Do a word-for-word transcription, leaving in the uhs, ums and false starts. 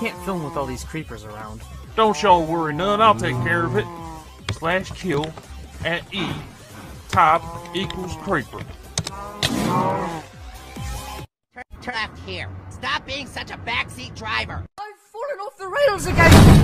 can't film with all these creepers around. Don't y'all worry none, I'll take care of it. Slash kill at E. Top equals creeper. Turn left here. Stop being such a backseat driver. I've fallen off the rails again!